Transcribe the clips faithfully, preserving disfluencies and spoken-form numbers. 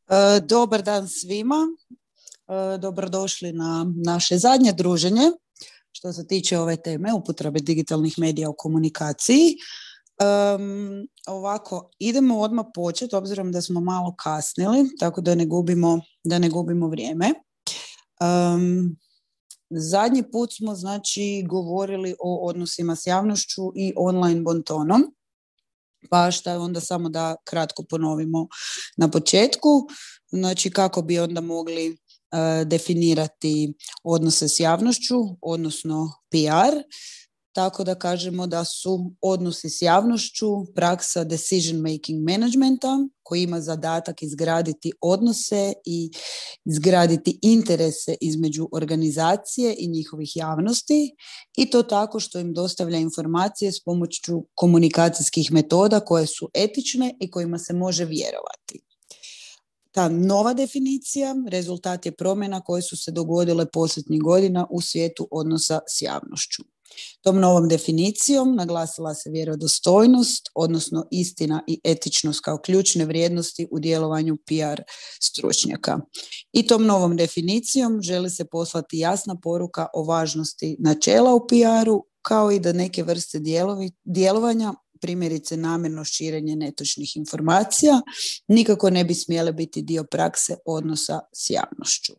E, dobar dan svima. E, dobrodošli na naše zadnje druženje što se tiče ove teme upotrebe digitalnih medija u komunikaciji. Um, ovako, idemo odmah početi, obzirom da smo malo kasnili, tako da ne gubimo, da ne gubimo vrijeme. Um, zadnji put smo znači govorili o odnosima s javnošću i online bontonom. Pa šta onda samo da kratko ponovimo na početku. Znači kako bi onda mogli uh, definirati odnose s javnošću, odnosno P R. Tako da kažemo da su odnosi s javnošću praksa decision making managementa koji ima zadatak izgraditi odnose i izgraditi interese između organizacije i njihovih javnosti i to tako što im dostavlja informacije s pomoću komunikacijskih metoda koje su etične i kojima se može vjerovati. Ta nova definicija rezultat je promjena koje su se dogodile posljednjih godina u svijetu odnosa s javnošću. Tom novom definicijom naglasila se vjerodostojnost, odnosno istina i etičnost kao ključne vrijednosti u djelovanju P R stručnjaka. I tom novom definicijom želi se poslati jasna poruka o važnosti načela u P R-u, kao i da neke vrste djelovi, djelovanja, primjerice namjerno širenje netočnih informacija, nikako ne bi smjele biti dio prakse odnosa s javnošću.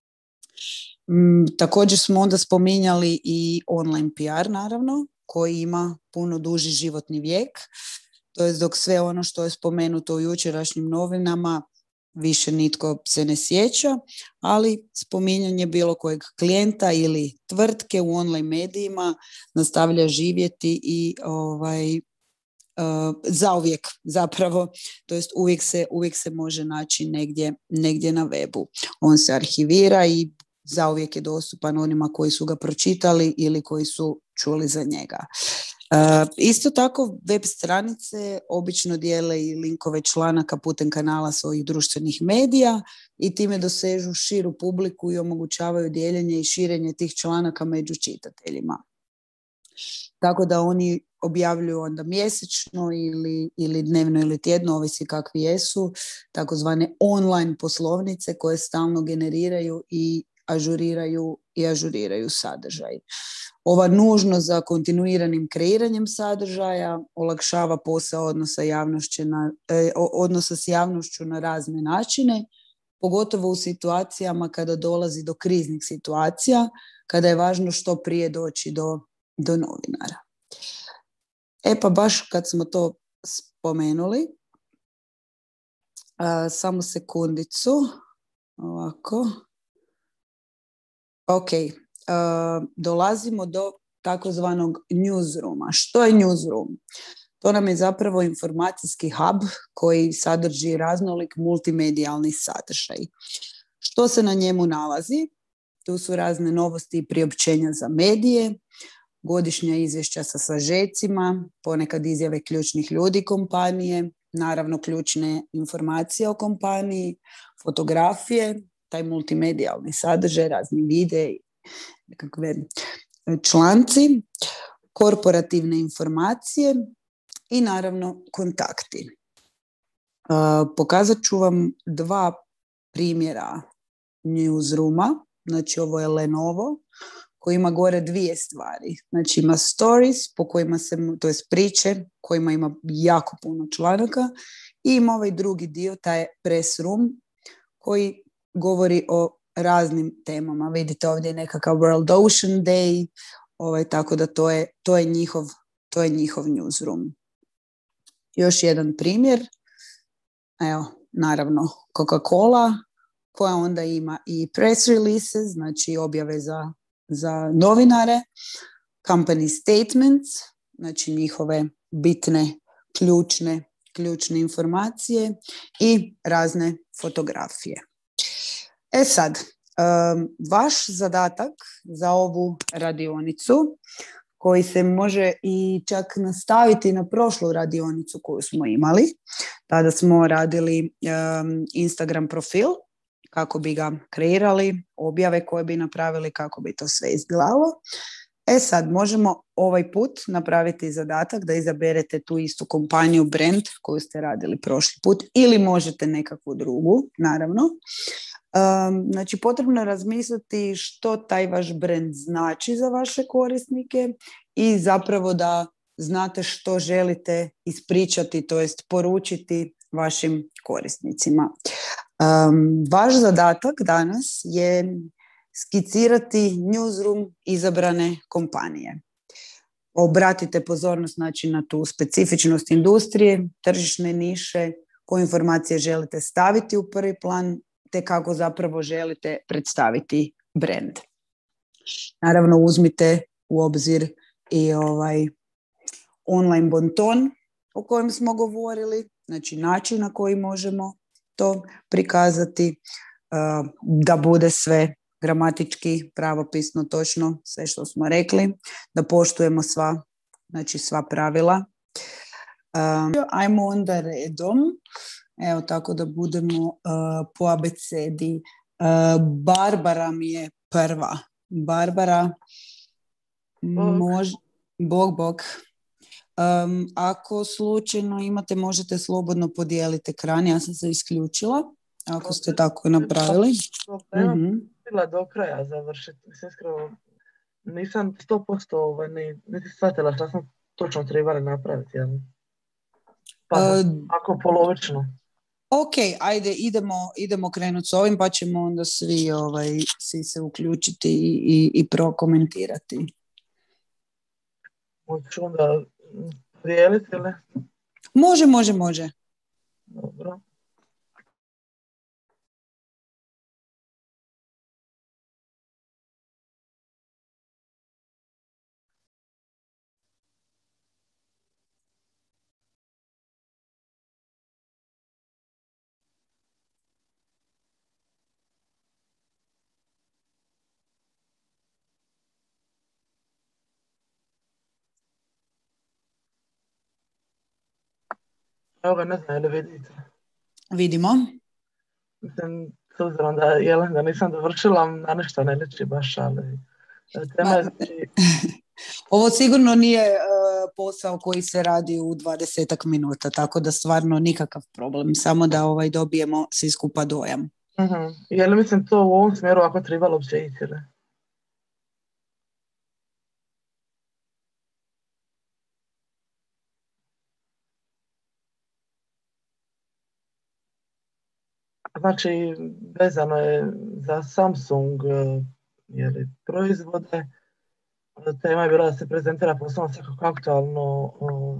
Također smo onda spominjali i online P R, naravno, koji ima puno duži životni vijek. To je dok sve ono što je spomenuto u jučerašnjim novinama više nitko se ne sjeća, ali spominjanje bilo kojeg klijenta ili tvrtke u online medijima nastavlja živjeti i ovaj, uh, zauvijek zapravo, to jest uvijek se, uvijek se može naći negdje, negdje na webu. On se arhivira i zauvijek je dostupan onima koji su ga pročitali ili koji su čuli za njega. E, isto tako web stranice obično dijele i linkove članaka putem kanala svojih društvenih medija i time dosežu širu publiku i omogućavaju dijeljenje i širenje tih članaka među čitateljima. Tako da oni objavljuju onda mjesečno ili, ili dnevno ili tjedno, ovisi kakvi jesu, takozvane online poslovnice koje stalno generiraju i ažuriraju i ažuriraju sadržaj. Ova nužnost za kontinuiranim kreiranjem sadržaja olakšava posao odnosa, javnošću na, eh, odnosa s javnošću na razne načine, pogotovo u situacijama kada dolazi do kriznih situacija, kada je važno što prije doći do, do novinara. E pa baš kad smo to spomenuli, a, samo sekundicu, ovako. Ok, uh, dolazimo do takozvanog newsrooma. Što je newsroom? To nam je zapravo informacijski hub koji sadrži raznolik multimedijalni sadržaj. Što se na njemu nalazi? Tu su razne novosti i priopćenja za medije, godišnja izvješća sa sažecima, ponekad izjave ključnih ljudi kompanije, naravno ključne informacije o kompaniji, fotografije, taj multimedijalni sadržaj, razni videi, nekakve članci, korporativne informacije i naravno kontakti. Uh, pokazat ću vam dva primjera newsrooma. Znači ovo je Lenovo koji ima gore dvije stvari. Znači ima stories po kojima se, to jest priče kojima ima jako puno članaka i ima ovaj drugi dio, taj press room koji govori o raznim temama. Vidite ovdje nekakav World Ocean Day, ovaj, tako da to je, to je njihov, to je njihov newsroom. Još jedan primjer, evo, naravno Coca-Cola, koja onda ima i press releases, znači objave za, za novinare, company statements, znači njihove bitne, ključne, ključne informacije i razne fotografije. E sad, um, vaš zadatak za ovu radionicu, koji se može i čak nastaviti na prošlu radionicu koju smo imali, tada smo radili um, Instagram profil, kako bi ga kreirali, objave koje bi napravili, kako bi to sve izgledalo. E sad, možemo ovaj put napraviti zadatak da izaberete tu istu kompaniju, brand koju ste radili prošli put ili možete nekakvu drugu, naravno. Um, znači, potrebno je razmisliti što taj vaš brand znači za vaše korisnike i zapravo da znate što želite ispričati, to jest poručiti vašim korisnicima. Um, vaš zadatak danas je skicirati newsroom izabrane kompanije. Obratite pozornost znači, na tu specifičnost industrije, tržišne niše, koje informacije želite staviti u prvi plan, te kako zapravo želite predstaviti brand. Naravno, uzmite u obzir i ovaj online bonton o kojem smo govorili, znači način na koji možemo to prikazati, da bude sve gramatički, pravopisno, točno, sve što smo rekli, da poštujemo sva, znači sva pravila. Um, ajmo onda redom, evo tako da budemo uh, po abecedi. Uh, Barbara mi je prva. Barbara, mož... bog, bog. Um, ako slučajno imate, možete slobodno podijeliti ekran, ja sam se isključila, ako ste tako napravili. Mm-hmm. Do kraja završiti. Iskreno, nisam sto posto ovaj, niti shvatila što sam točno trebala napraviti. Ja. Pa, uh, ako polovično. Ok, ajde, idemo, idemo krenuti s ovim, pa ćemo onda svi, ovaj, svi se uključiti i, i, i prokomentirati. Možeš onda dijeliti ili? Može, može, može. Dobro. Evo ga, ne znam, je li vidite? Vidimo. Mislim, s obzirom da, jelen, da nisam dovršila, na nešto ne liči baš, ali tema je znači... Ovo sigurno nije uh, posao koji se radi u dvadesetak minuta, tako da stvarno nikakav problem, samo da ovaj dobijemo svi skupa dojam. Uh-huh. Je li mislim to u ovom smjeru ako trebalo uopće ići? Znači, vezano je za Samsung jeli, proizvode. Tema je bila da se prezentira poslovno svakako aktualno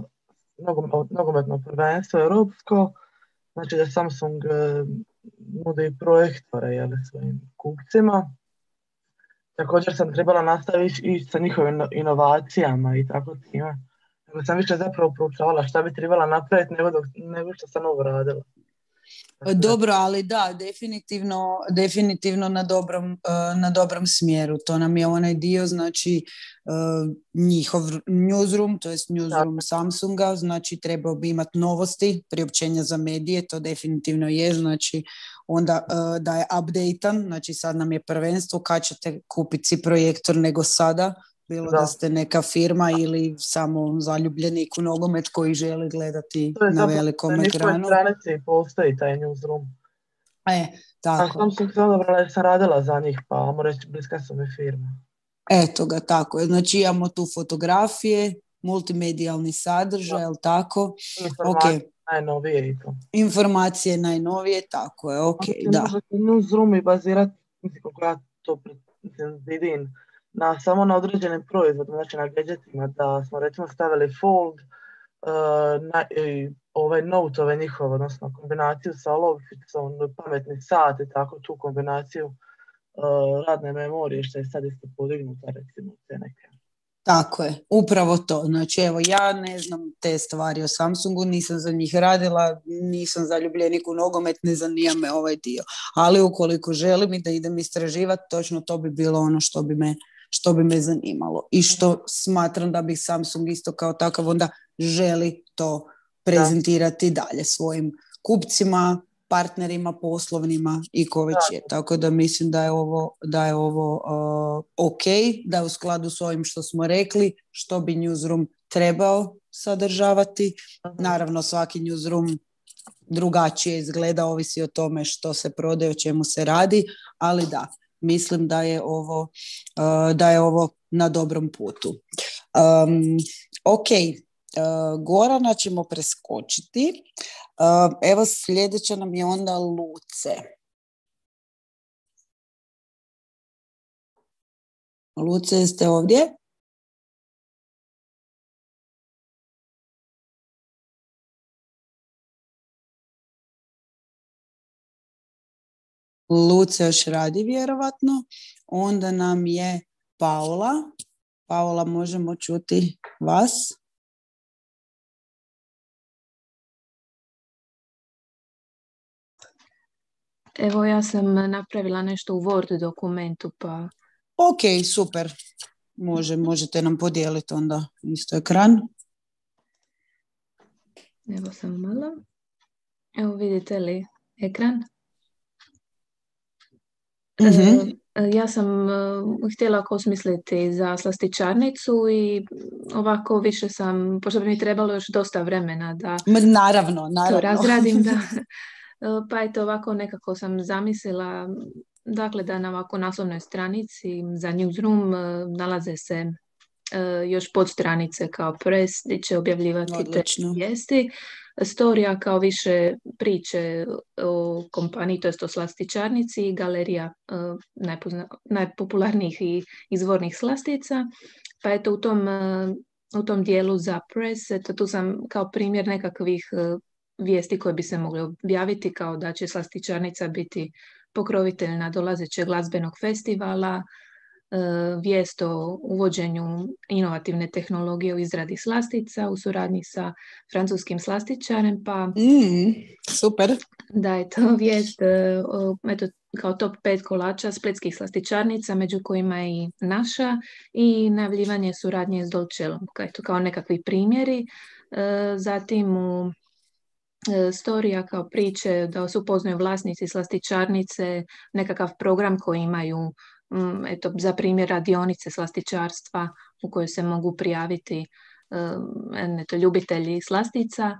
nogometno prvenstvo europsko. Znači da Samsung nudi projektore jeli, svojim kupcima. Također sam trebala nastaviti i sa njihovim inovacijama i tako time. Nego sam više zapravo proučavala šta bi trebala napraviti nego, dok, nego što sam ovo radila. Dobro, ali da, definitivno, definitivno na dobrom, na dobrom smjeru. To nam je onaj dio, znači njihov newsroom, to jest newsroom da. Samsunga, znači trebao bi imati novosti, priopćenja za medije, to definitivno je, znači onda da je update-an, znači sad nam je prvenstvo, kad ćete kupiti projektor nego sada, bilo da. da ste neka firma ili samo zaljubljenik u nogomet koji želi gledati na velikom ekranu. Na stranici postoji taj newsroom. E, tako. A sam sam se odabrala jer sam radila za njih, pa vamo reći bliska su mi firma. Eto ga, tako je. Znači imamo tu fotografije, multimedijalni sadržaj, jel tako? Informacije okay. najnovije i to. Informacije najnovije, tako je, ok, znači, da. Možete newsroom i bazirati, mislim kako ja to vidim, na samo na određenim proizvodima, znači na gadgetima, da smo recimo stavili Fold, uh, na, i ove Note-ove njihove, odnosno kombinaciju sa olovicom, pametni sat i tako tu kombinaciju uh, radne memorije, što je sad isto podignuta, recimo, te neke. Tako je, upravo to. Znači, evo, ja ne znam te stvari o Samsungu, nisam za njih radila, nisam zaljubljenik u nogomet, ne zanima me ovaj dio. Ali ukoliko želim i da idem istraživati, točno to bi bilo ono što bi me što bi me zanimalo i što smatram da bi Samsung isto kao takav onda želi to prezentirati da. dalje svojim kupcima, partnerima poslovnima i ko već je. Tako da mislim da je ovo, da je ovo uh, ok, da je u skladu s ovim što smo rekli, što bi newsroom trebao sadržavati. Aha. Naravno, svaki newsroom drugačije izgleda, ovisi o tome što se prodaje, o čemu se radi, ali da, mislim da je ovo, uh, da je ovo na dobrom putu. Um, ok, uh, Gorana ćemo preskočiti. Uh, evo sljedeća nam je onda Luce. Luce, jeste ovdje? Luce još radi vjerovatno. Onda nam je Paula. Paula, možemo čuti vas? Evo, ja sam napravila nešto u Word dokumentu, pa... Ok, super. Može, možete nam podijeliti onda isto ekran. Evo samo malo. Evo, vidite li ekran? Mm-hmm. E, ja sam e, htjela osmisliti za slastičarnicu i ovako više sam, pošto bi mi trebalo još dosta vremena da Naravno, naravno. to razradim, da. Pa eto, ovako nekako sam zamislila, dakle, da na ovako naslovnoj stranici za newsroom nalaze se još podstranice kao press gdje će objavljivati Odlično. te vijesti. Storija kao više priče o kompaniji, to jest o slastičarnici, i galerija najpozna, najpopularnijih i izvornih slastica. Pa eto, u tom, u tom dijelu za press, eto, tu sam kao primjer nekakvih vijesti koje bi se mogle objaviti, kao da će slastičarnica biti pokrovitelj nadolazećeg glazbenog festivala, vijest o uvođenju inovativne tehnologije u izradi slastica u suradnji sa francuskim slastičarem, pa mm, super. Da je to vijest o, eto, kao top pet kolača splitskih slastičarnica, među kojima je i naša, i najavljivanje suradnje s Dolcellom, eto, kao nekakvi primjeri. Zatim u storija kao priče da se upoznaju vlasnici slastičarnice, nekakav program koji imaju, eto, za primjer radionice slastičarstva u kojoj se mogu prijaviti eto, ljubitelji slastica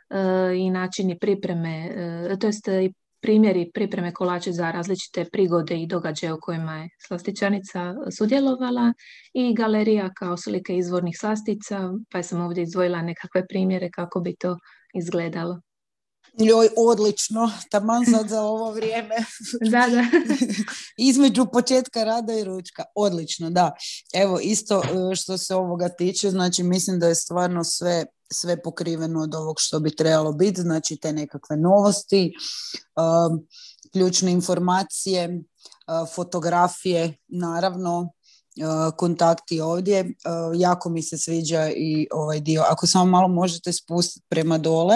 i načini pripreme, to jest i primjeri pripreme kolača za različite prigode i događaje u kojima je slastičarnica sudjelovala, i galerija kao slike izvornih slastica, pa sam ovdje izdvojila nekakve primjere kako bi to izgledalo. Joj, odlično, taman sad za ovo vrijeme. Da, da. Između početka rada i ručka. Odlično, da. Evo, isto što se ovoga tiče, znači mislim da je stvarno sve, sve pokriveno od ovog što bi trebalo biti, znači te nekakve novosti, uh, ključne informacije, uh, fotografije, naravno, uh, kontakti ovdje. Uh, jako mi se sviđa i ovaj dio. Ako samo malo možete spustiti prema dole,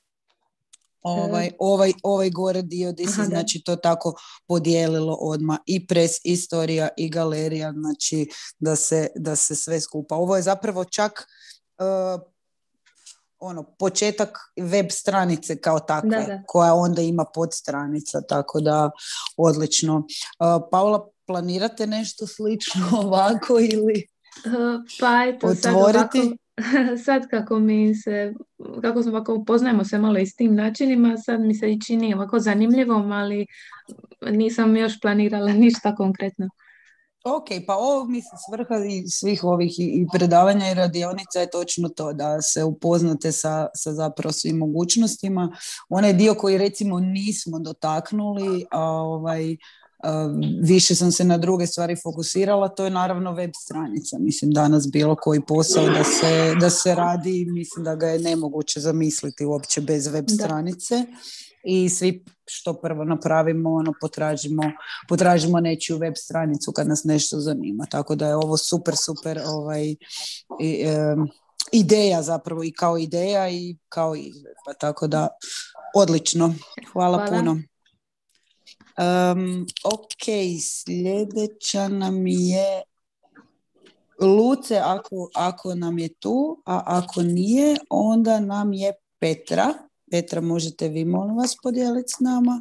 Ovaj, ovaj, ovaj gore dio gdje se znači to tako podijelilo odmah i pres, i storija, i galerija, znači da se, da se sve skupa. Ovo je zapravo čak uh, ono, početak web stranice kao takve, da, da. koja onda ima podstranica, tako da odlično. Uh, Paula, planirate nešto slično ovako ili uh, pa eto, otvoriti? Sad kako mi se, kako smo ovako upoznajemo se malo i s tim načinima, sad mi se i čini ovako zanimljivom, ali nisam još planirala ništa konkretno. Ok, pa ovo mislim svrha i svih ovih i predavanja i radionica je točno to, da se upoznate sa, sa zapravo svim mogućnostima. Onaj dio koji recimo nismo dotaknuli, a ovaj... Uh, više sam se na druge stvari fokusirala, to je naravno web stranica. Mislim, danas bilo koji posao da se, da se radi, mislim da ga je nemoguće zamisliti uopće bez web stranice. Da. I svi što prvo napravimo, ono, potražimo, potražimo nečiju web stranicu kad nas nešto zanima. Tako da je ovo super, super ovaj, i, um, ideja zapravo, i kao ideja i kao izvedba. Tako da, odlično. Hvala, Hvala. puno. Um, ok, sljedeća nam je Luce, ako, ako nam je tu, a ako nije, onda nam je Petra. Petra, možete vi molim vas podijeliti s nama?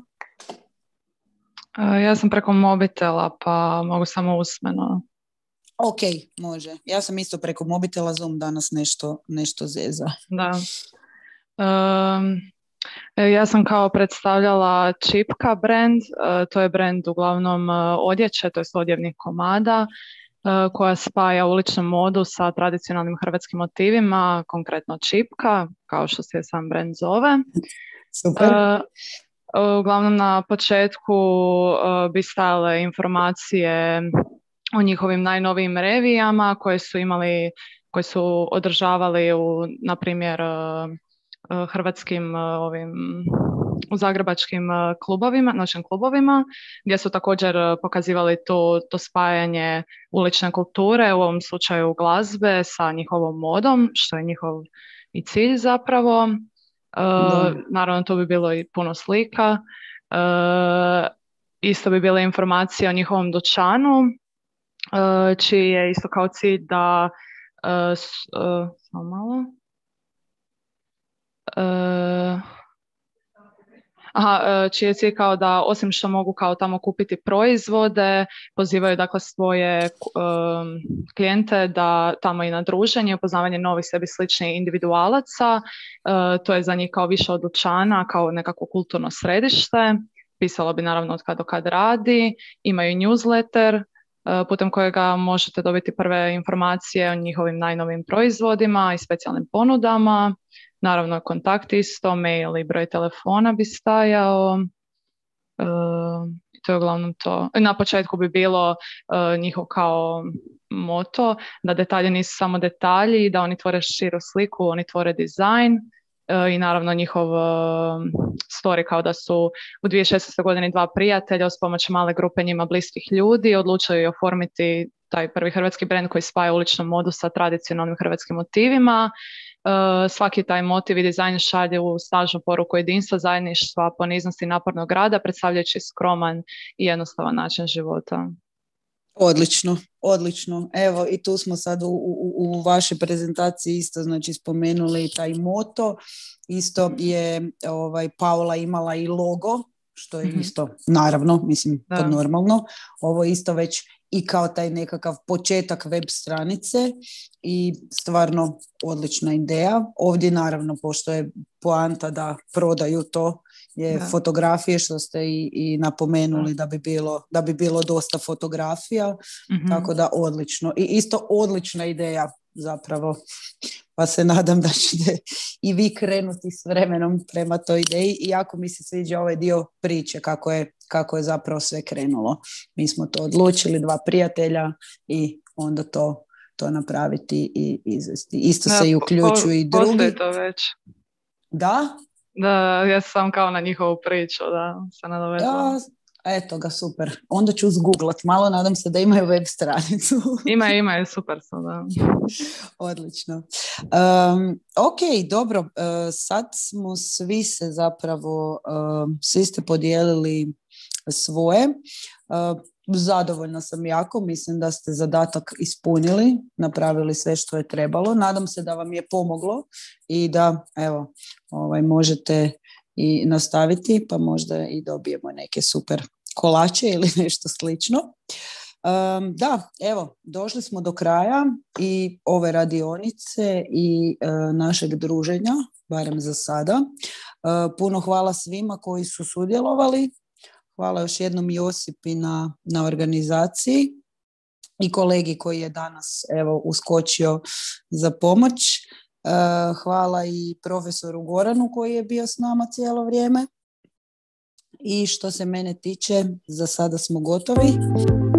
Ja sam preko mobitela, pa mogu samo usmeno. Ok, može. Ja sam isto preko mobitela, Zoom danas nešto, nešto zeza. Da. Um, ja sam kao predstavljala Čipka brand, uh, to je brand uglavnom uh, odjeće, to je odjevnih komada, uh, koja spaja uličnu modu sa tradicionalnim hrvatskim motivima, konkretno Čipka, kao što se sam brand zove. Super. Uh, uglavnom na početku uh, bi stajale informacije o njihovim najnovijim revijama koje su imali, koje su održavali u, na primjer, hrvatskim ovim u zagrebačkim klubovima, našim klubovima, gdje su također pokazivali to, to spajanje ulične kulture, u ovom slučaju glazbe, sa njihovom modom, što je njihov i cilj zapravo. Uh, naravno, tu bi bilo i puno slika. Uh, isto bi bile informacije o njihovom dućanu, Uh, čiji je isto kao cilj da uh, uh, samo malo uh, aha, uh, čiji je cilj kao da osim što mogu kao tamo kupiti proizvode, pozivaju dakle svoje um, klijente da tamo i na druženje, upoznavanje novih sebi sličnih individualaca, uh, to je za njih kao više od dućana, kao nekako kulturno središte. Pisalo bi naravno od kad do kad radi, imaju newsletter putem kojega možete dobiti prve informacije o njihovim najnovim proizvodima i specijalnim ponudama. Naravno, kontakt isto, mail i broj telefona bi stajao. E, to je uglavnom to. Na početku bi bilo e, njihov kao moto da detalji nisu samo detalji, da oni tvore širu sliku, oni tvore dizajn. I naravno njihov uh, story kao da su u dvije tisuće šesnaestoj godini dva prijatelja uz pomoć male grupe njima bliskih ljudi odlučili oformiti taj prvi hrvatski brand koji spaja uličnu modu sa tradicionalnim hrvatskim motivima. Uh, svaki taj motiv i dizajn šalje u snažnu poruku jedinstva, zajedništva, poniznosti i napornog rada, predstavljajući skroman i jednostavan način života. Odlično, odlično. Evo i tu smo sad u, u, u vašoj prezentaciji isto znači spomenuli taj moto. Isto je ovaj, Paula imala i logo, što je isto naravno, mislim, pod normalno. Ovo isto već i kao taj nekakav početak web stranice i stvarno odlična ideja. Ovdje naravno, pošto je poanta da prodaju to, je da. Fotografije, što ste i, i napomenuli da. Da, bi bilo, da bi bilo dosta fotografija, mm-hmm. tako da odlično. I isto odlična ideja zapravo, pa se nadam da ćete i vi krenuti s vremenom prema toj ideji i jako mi se sviđa ovaj dio priče, kako je, kako je zapravo sve krenulo. Mi smo to odlučili, dva prijatelja i onda to, to napraviti i izvesti. Isto da, se i uključuju po, i drugi. Postoji to već. Da? Da, ja sam kao na njihovu priču, da se nadovezala. Da, eto ga, super. Onda ću zgooglat malo, nadam se da imaju web stranicu. Ima, imaju, super su, da. Odlično. Um, ok, dobro, uh, sad smo svi se zapravo, uh, svi ste podijelili svoje. Uh, Zadovoljna sam jako, mislim da ste zadatak ispunili, napravili sve što je trebalo. Nadam se da vam je pomoglo i da evo, ovaj, možete i nastaviti, pa možda i dobijemo neke super kolače ili nešto slično. Um, da, evo, došli smo do kraja i ove radionice i uh, našeg druženja, barem za sada. Uh, puno hvala svima koji su sudjelovali. Hvala još jednom Josipi na, na organizaciji i kolegi koji je danas evo, uskočio za pomoć. Uh, hvala i profesoru Goranu koji je bio s nama cijelo vrijeme. I što se mene tiče, za sada smo gotovi.